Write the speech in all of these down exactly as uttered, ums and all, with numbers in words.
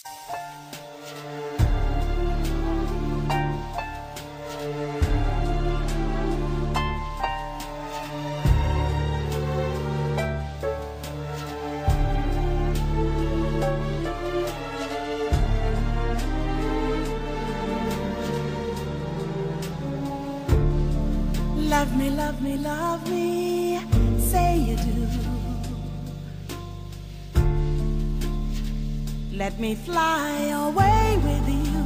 Love me, love me, love me, say you do. Let me fly away with you,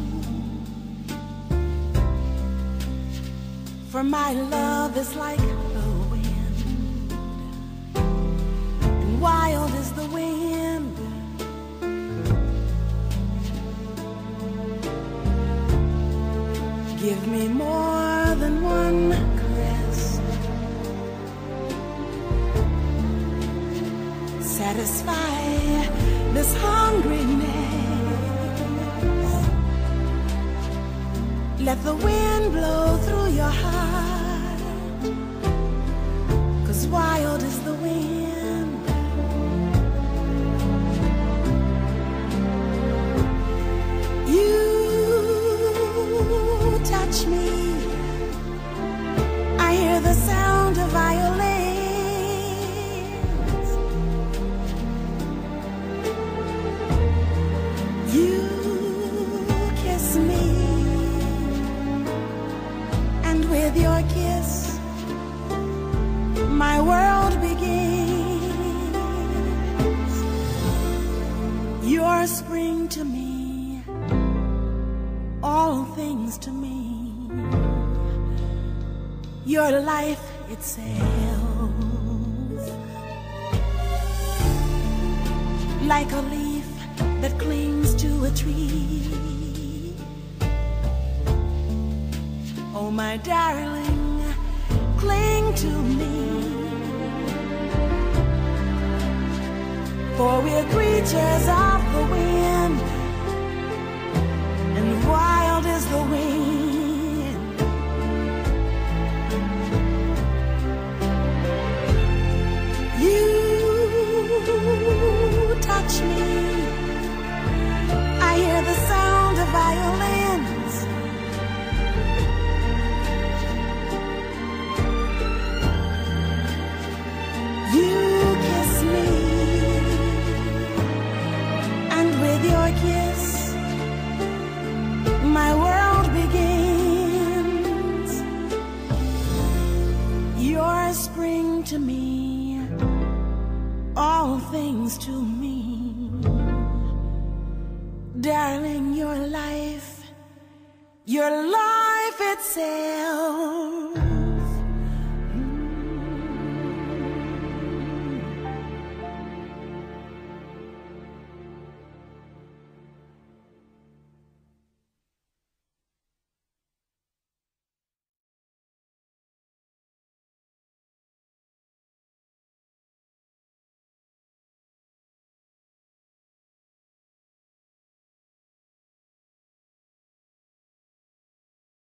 for my love is like the wind, and wild is the wind. Give me more than one caress, satisfy this hungriness. Let the wind blow through your heart, 'cause wild is the wind. You touch me, I hear the sound of violins. You kiss me, and with your kiss my world begins. You're spring to me, all things to me. Your life itself, like a leaf that clings to a tree. Oh, my darling, cling to me, for we're creatures of the wind, and wild is the wind. Touch me, I hear the sound of violins. You kiss me, and with your kiss my world begins. You're spring to me, all things to me. Darling, your life, your life itself.